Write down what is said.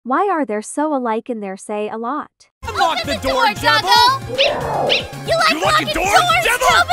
Why are they so alike in their say a lot? Unlock the door, devil! You like locking doors, devil?